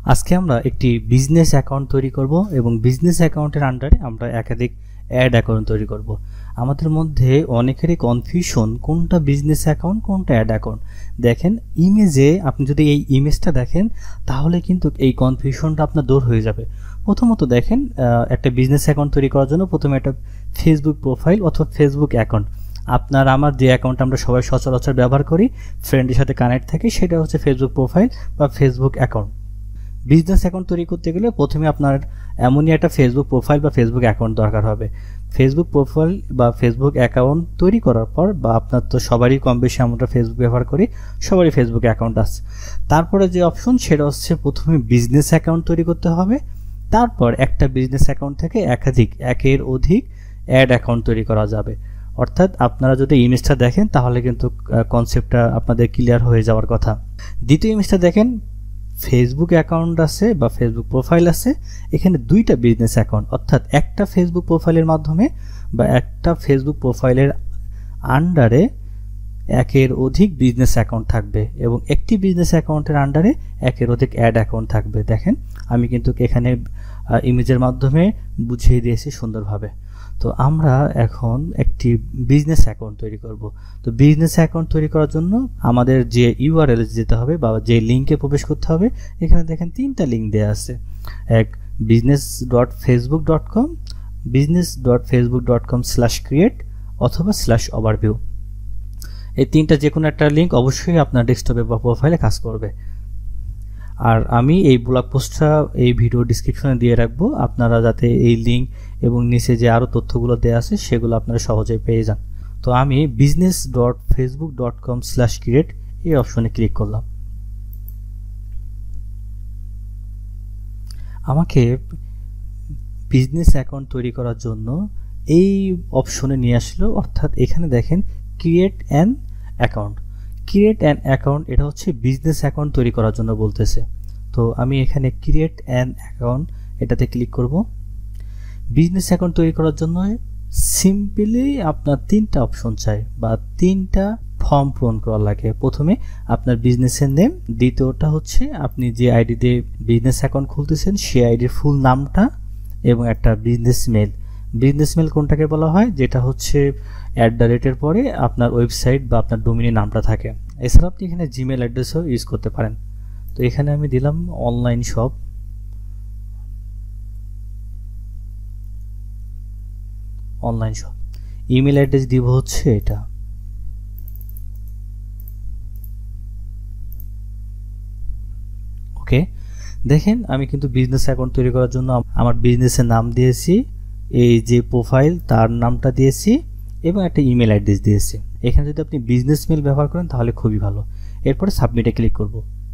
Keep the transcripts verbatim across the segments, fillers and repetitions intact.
আজকে আমরা একটি বিজনেস অ্যাকাউন্ট তৈরি করব এবং বিজনেস অ্যাকাউন্টের আন্ডারে আমরা একাধিক অ্যাড অ্যাকাউন্ট তৈরি করব। আমাদের মধ্যে অনেকেরই কনফিউশন কোনটা বিজনেস অ্যাকাউন্ট কোনটা অ্যাড অ্যাকাউন্ট। দেখেন ইমেজে আপনি যদি এই ইমেজটা দেখেন তাহলে কিন্তু এই কনফিউশনটা আপনার দূর হয়ে যাবে। প্রথমত দেখেন একটা বিজনেস অ্যাকাউন্ট তৈরি করার জন্য প্রথমে একটা ফেসবুক প্রোফাইল অথবা ফেসবুক অ্যাকাউন্ট, আপনার আমার যে অ্যাকাউন্ট আমরা সবাই সচরাচর ব্যবহার করি ফ্রেন্ডের সাথে কানেক্ট থাকি সেটা হচ্ছে ফেসবুক প্রোফাইল বা ফেসবুক অ্যাকাউন্ট। বিজনেস অ্যাকাউন্ট তৈরি করতে গেলে প্রথমে আপনার এমনই একটা ফেসবুক প্রোফাইল বা ফেসবুক অ্যাকাউন্ট দরকার হবে। ফেসবুক প্রোফাইল বা ফেসবুক অ্যাকাউন্ট তৈরি করার পর বা আপনার তো সবারই কম বেশি আমরা ফেসবুক ব্যবহার করি, সবারই ফেসবুক অ্যাকাউন্ট আছে। তারপরে যে অপশন সেটা হচ্ছে প্রথমে বিজনেস অ্যাকাউন্ট তৈরি করতে হবে, তারপর একটা বিজনেস অ্যাকাউন্ট থেকে একাধিক একের অধিক অ্যাড অ্যাকাউন্ট তৈরি করা যাবে। অর্থাৎ আপনারা যদি ইমেজটা দেখেন তাহলে কিন্তু কনসেপ্টটা আপনাদের ক্লিয়ার হয়ে যাওয়ার কথা। দ্বিতীয় ইমেজটা দেখেন, ফেসবুক অ্যাকাউন্ট আছে বা ফেসবুক প্রোফাইল আছে, এখানে দুইটা বিজনেস অ্যাকাউন্ট, অর্থাৎ একটা ফেসবুক প্রোফাইলের মাধ্যমে বা একটা ফেসবুক প্রোফাইলের আন্ডারে একের অধিক বিজনেস অ্যাকাউন্ট থাকবে এবং একটি বিজনেস অ্যাকাউন্টের আন্ডারে একের অধিক অ্যাড অ্যাকাউন্ট থাকবে। দেখেন আমি কিন্তু এখানে ইমেজের মাধ্যমে বুঝিয়ে দিয়েছি সুন্দরভাবে। তো আমরা এখন একটি বিজনেস অ্যাকাউন্ট তৈরি করব। তো বিজনেস অ্যাকাউন্ট তৈরি করার জন্য আমাদের যে ইউআরএল যেতে হবে বা যে লিঙ্কে প্রবেশ করতে হবে, এখানে দেখেন তিনটা লিঙ্ক দেওয়া আছে, এক business dot Facebook dot com, business dot Facebook dot com slash create অথবা স্ল্যাশ ওভারভিউ। এই তিনটা যে কোনো একটা লিঙ্ক অবশ্যই আপনার ডেস্কটপে বা প্রোফাইলে কাজ করবে। আর আমি এই ব্লগ পোস্টটা এই ভিডিও ডিসক্রিপশনে দিয়ে রাখবো, আপনারা যাতে এই লিঙ্ক এবং নিচে যে আরও তথ্যগুলো দেওয়া আছে সেগুলো আপনারা সহজেই পেয়ে যান। তো আমি business dot Facebook dot com slash create এই অপশনে ক্লিক করলাম। আমাকে বিজনেস অ্যাকাউন্ট তৈরি করার জন্য এই অপশনে নিয়ে আসলো, অর্থাৎ এখানে দেখেন create an account. Create an account এটা হচ্ছে বিজনেস অ্যাকাউন্ট তৈরি করার জন্য বলতেছে। তো আমি এখানে ক্রিয়েট অ্যান অ্যাকাউন্ট এটাতে ক্লিক করব। বিজনেস অ্যাকাউন্ট তৈরি করার জন্য সিম্পলি আপনার তিনটা অপশন চাই বা তিনটা ফর্ম পূরণ করা লাগে। প্রথমে আপনার বিজনেসের নেম, দ্বিতীয়টা হচ্ছে আপনি যে আইডি দিয়ে বিজনেস অ্যাকাউন্ট খুলতেছেন সেই আইডির ফুল নামটা এবং একটা বিজনেস মেল। বিজনেস মেল কোনটাকে বলা হয়, যেটা হচ্ছে অ্যাট দ্য রেটের পরে আপনার ওয়েবসাইট বা আপনার ডোমিনের নামটা থাকে। এছাড়া আপনি এখানে জিমেল অ্যাড্রেসও ইউজ করতে পারেন। তো এখানে আমি দিলাম online shop, online shop. Email address দিব হচ্ছে এটা। ওকে, দেখেন আমি কিন্তু বিজনেস অ্যাকাউন্ট তৈরি করার জন্য আমার বিজনেসের নাম দিয়েছি, এই যে প্রোফাইল তার নামটা দিয়েছি এবং একটা ইমেল অ্যাড্রেস দিয়েছি। এখানে যদি আপনি বিজনেস মেল ব্যবহার করেন তাহলে খুবই ভালো। এরপরে সাবমিটে ক্লিক করব।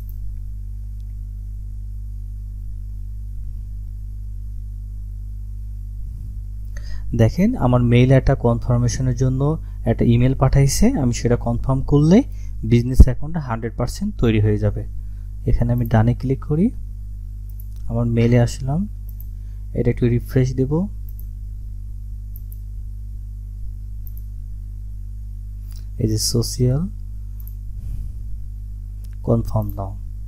দেখেন আমার মেইল একটা কনফার্মেশনের জন্য একটা ইমেল পাঠাইছে, আমি সেটা কনফার্ম করলে বিজনেস অ্যাকাউন্টটা হান্ড্রেড পার্সেন্ট তৈরি হয়ে যাবে। এখানে আমি ডানে ক্লিক করি, আমার মেইলে আসলাম, এটা একটু রিফ্রেশ দেব। এই যে সোশিয়াল কনফার্ম নাও।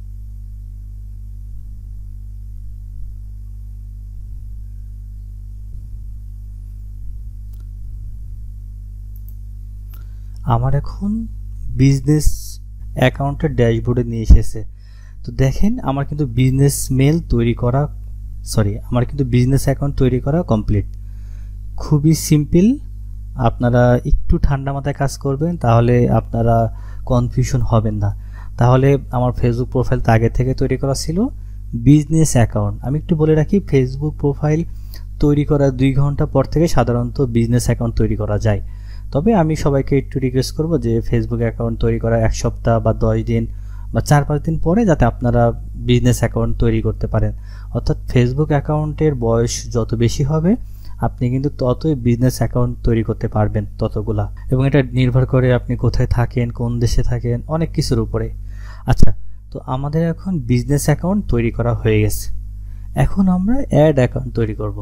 আমার এখন বিজনেস অ্যাকাউন্টের ড্যাশবোর্ডে নিয়ে এসেছে। তো দেখেন আমার কিন্তু বিজনেস মেল তৈরি করা সরি আমার কিন্তু বিজনেস অ্যাকাউন্ট তৈরি করা কমপ্লিট। খুবই সিম্পল, আপনারা একটু ঠান্ডা মাথায় কাজ করবেন তাহলে আপনারা কনফিউশন হবেন না। তাহলে আমার ফেসবুক প্রোফাইল তো আগে থেকে তৈরি করা ছিল। বিজনেস অ্যাকাউন্ট আমি একটু বলে রাখি, ফেসবুক প্রোফাইল তৈরি করার দুই ঘন্টা পর থেকে সাধারণত বিজনেস অ্যাকাউন্ট তৈরি করা যায়। তবে আমি সবাইকে একটু রিকোয়েস্ট করব যে ফেসবুক অ্যাকাউন্ট তৈরি করা এক সপ্তাহ বা দশ দিন বা চার পাঁচ দিন পরে যাতে আপনারা বিজনেস অ্যাকাউন্ট তৈরি করতে পারেন। অর্থাৎ ফেসবুক অ্যাকাউন্টের বয়স যত বেশি হবে আপনি কিন্তু ততই বিজনেস অ্যাকাউন্ট তৈরি করতে পারবেন ততগুলা, এবং এটা নির্ভর করে আপনি কোথায় থাকেন, কোন দেশে থাকেন, অনেক কিছুর উপরে। আচ্ছা, তো আমাদের এখন বিজনেস অ্যাকাউন্ট তৈরি করা হয়ে গেছে। এখন আমরা অ্যাড অ্যাকাউন্ট তৈরি করব।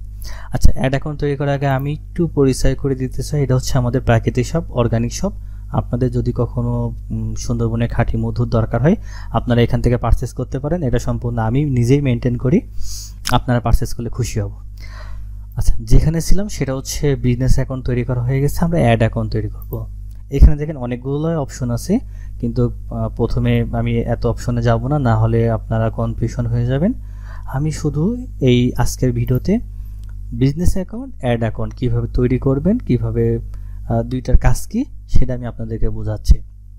আচ্ছা, অ্যাড অ্যাকাউন্ট তৈরি করার আগে আমি একটু পরিচয় করে দিতে চাই। এটা হচ্ছে আমাদের প্রাকৃতিক শপ, অর্গানিক শপ। আপনাদের যদি কখনো সুন্দরবনের খাঁটি মধুর দরকার হয় আপনারা এখান থেকে পারচেস করতে পারেন। এটা সম্পূর্ণ আমি নিজেই মেনটেন করি, আপনারা পারচেস করলে খুশি হব। আচ্ছা, যেখানে ছিলাম সেটা হচ্ছে বিজনেস অ্যাকাউন্ট তৈরি করা হয়ে গেছে, আমরা অ্যাড অ্যাকাউন্ট তৈরি করব। এখানে দেখেন অনেকগুলো অপশন আছে, কিন্তু প্রথমে আমি এত অপশনে যাব না, না হলে আপনারা কনফিউশন হয়ে যাবেন। আমি শুধু এই আজকের ভিডিওতে বিজনেস অ্যাকাউন্ট, অ্যাড অ্যাকাউন্ট কীভাবে তৈরি করবেন, কিভাবে দুইটার কাজ কি সেটা আমি আপনাদেরকে বোঝাচ্ছি।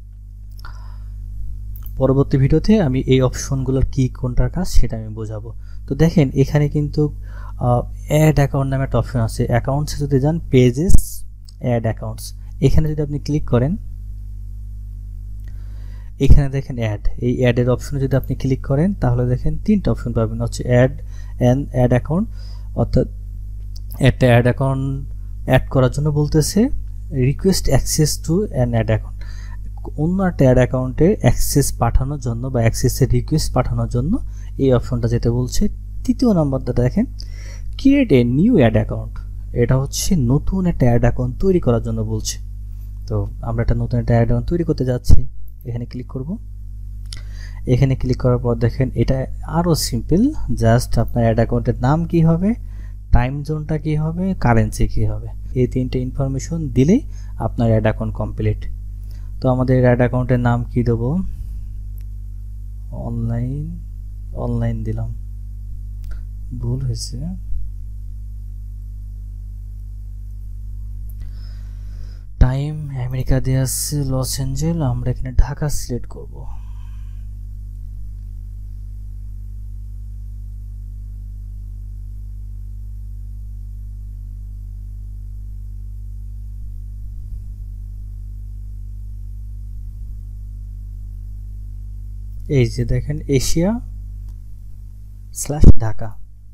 পরবর্তী ভিডিওতে আমি এই অপশনগুলোর কি কোনটার কাজ সেটা আমি বোঝাবো। তো দেখেন এখানে কিন্তু অ্যাড অ্যাকাউন্ট নামে একটা অপশন আছে। অ্যাকাউন্টসে যদি যান পেজেস অ্যাড অ্যাকাউন্টস, এখানে যদি আপনি ক্লিক করেন, এখানে দেখেন অ্যাড, এই অ্যাডের অপশনে যদি আপনি ক্লিক করেন তাহলে দেখেন তিনটা অপশন পাবেন, হচ্ছে অ্যাড অ্যান্ড অ্যাড অ্যাকাউন্ট, অর্থাৎ একটা অ্যাড অ্যাকাউন্ট অ্যাড করার জন্য বলতেছে, request access to an ad account, অন্য একটা অ্যাড অ্যাকাউন্টে অ্যাক্সেস পাঠানোর জন্য বা অ্যাক্সেসের রিকোয়েস্ট পাঠানোর জন্য এই অপশনটা যেতে বলছে। তৃতীয় নাম্বারটা দেখেন create a new ad account, এটা হচ্ছে নতুন একটা অ্যাড অ্যাকাউন্ট তৈরি করার জন্য বলছে। তো আমরা একটা নতুন একটা অ্যাড অ্যাকাউন্ট তৈরি করতে যাচ্ছি, এখানে ক্লিক করব। এখানে ক্লিক করার পর দেখেন এটা আরও সিম্পল, জাস্ট আপনার অ্যাড অ্যাকাউন্টের নাম কি হবে, টাইম জোনটা কি হবে, কারেন্সি কি হবে, এই তিনটে ইনফরমেশন দিলেই আপনার অ্যাড অ্যাকাউন্ট কমপ্লিট। তো আমাদের অ্যাড অ্যাকাউন্টের নাম কি দেব, অনলাইন অনলাইন দিলাম, ভুল হয়েছে। টাইম আমেরিকা দিয়ে আসছে লস অ্যাঞ্জেল, আমরা এখানে ঢাকা সিলেক্ট করব। এই যে দেখেন এশিয়া স্ল্যাশ ঢাকা।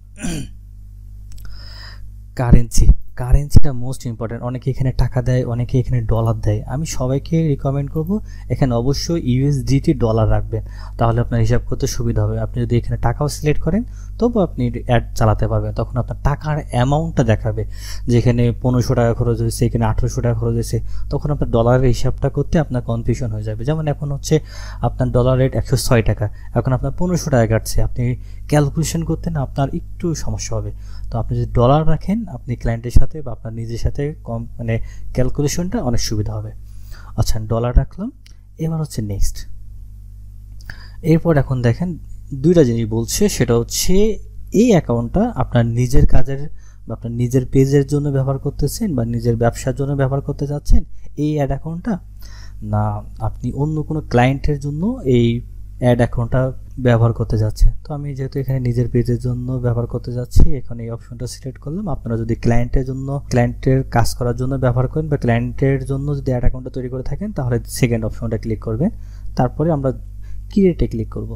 কারেন্সি, কারেন্সিটা মোস্ট ইম্পর্টেন্ট। অনেকে এখানে টাকা দেয়, অনেকে এখানে ডলার দেয়। আমি সবাইকে রিকমেন্ড করব এখানে অবশ্যই ইউএসডিটি ডলার রাখবেন, তাহলে আপনার হিসাব করতে সুবিধা হবে। আপনি যদি এখানে টাকাও সিলেক্ট করেন তবু আপনি অ্যাড চালাতে পারবেন, তখন আপনার টাকার অ্যামাউন্টটা দেখাবে, যেখানে পনেরোশো টাকা খরচ হয়েছে, এখানে আঠেরোশো টাকা খরচ হয়েছে, তখন আপনার ডলারের হিসাবটা করতে আপনার কনফিউশন হয়ে যাবে। যেমন এখন হচ্ছে আপনার ডলার রেট একশো ছয় টাকা, এখন আপনার পনেরোশো টাকা কাটছে, আপনি ক্যালকুলেশন করতে না আপনার একটু সমস্যা হবে। তো আপনি যদি ডলার রাখেন আপনি ক্লায়েন্টের সাথে বা আপনার নিজের সাথে কম মানে ক্যালকুলেশনটা অনেক সুবিধা হবে। আচ্ছা, ডলার রাখলাম, এবার হচ্ছে নেক্সট। এরপর এখন দেখেন দুইটা জিনিস বলছে, সেটা হচ্ছে এই অ্যাকাউন্টটা আপনার নিজের কাজের বা আপনার নিজের পেজের জন্য ব্যবহার করতেছেন বা নিজের ব্যবসার জন্য ব্যবহার করতে যাচ্ছেন এই অ্যাড অ্যাকাউন্টটা, না আপনি অন্য কোনো ক্লায়েন্টের জন্য এই অ্যাড অ্যাকাউন্টটা ব্যবহার করতে যাচ্ছে। তো আমি যেহেতু এখানে নিজের পেজের জন্য ব্যবহার করতে যাচ্ছি, এখানে এই অপশনটা সিলেক্ট করলাম। আপনারা যদি ক্লায়েন্টের জন্য ক্লায়েন্টের কাজ করার জন্য ব্যবহার করেন বা ক্লায়েন্টের জন্য যদি অ্যাড অ্যাকাউন্টটা তৈরি করে থাকেন তাহলে সেকেন্ড অপশনটা ক্লিক করবেন, তারপরে আমরা ক্রিয়েটে ক্লিক করব।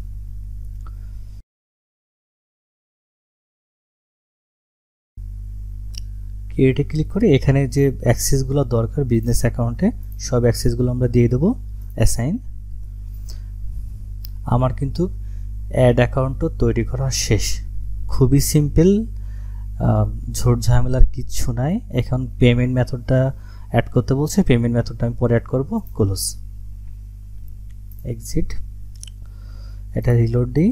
ক্রিয়েটে ক্লিক করে এখানে যে অ্যাক্সেসগুলো দরকার বিজনেস অ্যাকাউন্টে সব অ্যাক্সেসগুলো আমরা দিয়ে দেবো অ্যাসাইন। আমার কিন্তু অ্যাড অ্যাকাউন্টও তৈরি করা শেষ, খুবই সিম্পল, ঝোট ঝামেলার কিচ্ছু নাই। এখন পেমেন্ট মেথডটা অ্যাড করতে বলছে, পেমেন্ট মেথডটা আমি পরে অ্যাড করব। ক্লোজ, এক্সিট, এটা রিলোড দিই।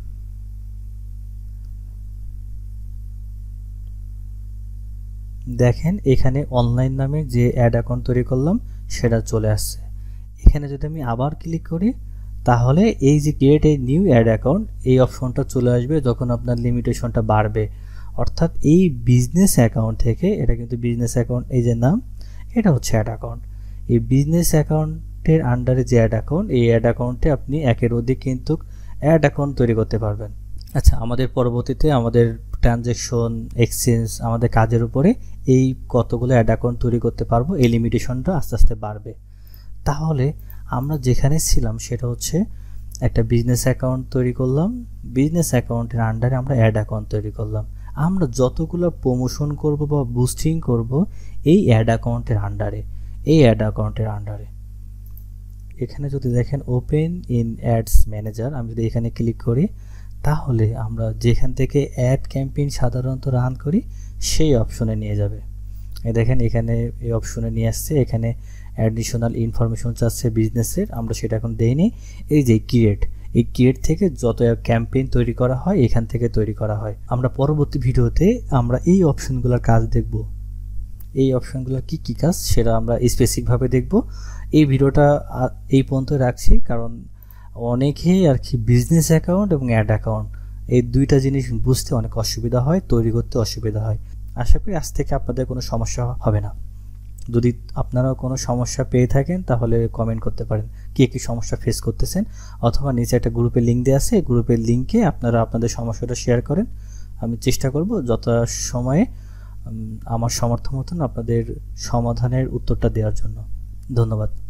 দেখেন এখানে অনলাইন নামে যে অ্যাড অ্যাকাউন্ট তৈরি করলাম সেটা চলে আসছে। এখানে যদি আমি আবার ক্লিক করি তাহলে এই যে create a new ad account এই অপশনটা চলে আসবে যখন আপনার লিমিটেশনটা বাড়বে। অর্থাৎ এই বিজনেস অ্যাকাউন্ট থেকে, এটা কিন্তু বিজনেস অ্যাকাউন্ট, এই যে নাম এটা হচ্ছে অ্যাড অ্যাকাউন্ট, এই বিজনেস অ্যাকাউন্টের আন্ডারে যে অ্যাড অ্যাকাউন্ট এই অ্যাড অ্যাকাউন্টে আপনি একের অধিক কিন্তু অ্যাড অ্যাকাউন্ট তৈরি করতে পারবেন। আচ্ছা, আমাদের পরবর্তীতে আমাদের ট্রানজ্যাকশন এক্সচেঞ্জ আমাদের কাজের উপরে এই কতগুলো অ্যাড অ্যাকাউন্ট তৈরি করতে পারবো এই লিমিটেশনটা আস্তে আস্তে বাড়বে। তাহলে আমরা যেখানে ছিলাম সেটা হচ্ছে একটা বিজনেস অ্যাকাউন্ট তৈরি করলাম, বিজনেস অ্যাকাউন্টের আন্ডারে আমরা অ্যাড অ্যাকাউন্ট তৈরি করলাম। আমরা যতগুলো প্রমোশন করব বা বুস্টিং করব এই অ্যাড অ্যাকাউন্টের আন্ডারে, এই অ্যাড অ্যাকাউন্টের আন্ডারে। এখানে যদি দেখেন ওপেন ইন অ্যাডস ম্যানেজার, আমি যদি এখানে ক্লিক করি তাহলে আমরা যেখান থেকে অ্যাড ক্যাম্পেইন সাধারণত রান করি সেই অপশনে নিয়ে যাবে। এই দেখেন এখানে এই অপশনে নিয়ে আসছে, এখানে অ্যাডিশনাল ইনফরমেশন চাচ্ছে বিজনেসের, আমরা সেটা এখন দেইনি। এই যে ক্রিয়েট, এই ক্রিয়েট থেকে যত ক্যাম্পেইন তৈরি করা হয় এখান থেকে তৈরি করা হয়। আমরা পরবর্তী ভিডিওতে আমরা এই অপশনগুলোর কাজ দেখব, এই অপশনগুলোর কি কি কাজ সেটা আমরা স্পেসিফিকভাবে দেখব। এই ভিডিওটা এই পর্যন্ত রাখছি, কারণ অনেকেই আর কি বিজনেস অ্যাকাউন্ট এবং অ্যাড অ্যাকাউন্ট এই দুইটা জিনিস বুঝতে অনেক অসুবিধা হয়, তৈরি করতে অসুবিধা হয়। আশা করি আজ থেকে আপনাদের কোনো সমস্যা হবে না। যদি আপনারা কোনো সমস্যা পেয়ে থাকেন তাহলে কমেন্ট করতে পারেন কে কী সমস্যা ফেস করতেছেন, অথবা নিচে একটা গ্রুপের লিঙ্ক দেওয়া আছে, গ্রুপের লিঙ্কে আপনারা আপনাদের সমস্যাটা শেয়ার করেন। আমি চেষ্টা করব যত সময়ে আমার সমর্থ মতন আপনাদের সমাধানের উত্তরটা দেওয়ার জন্য। ধন্যবাদ।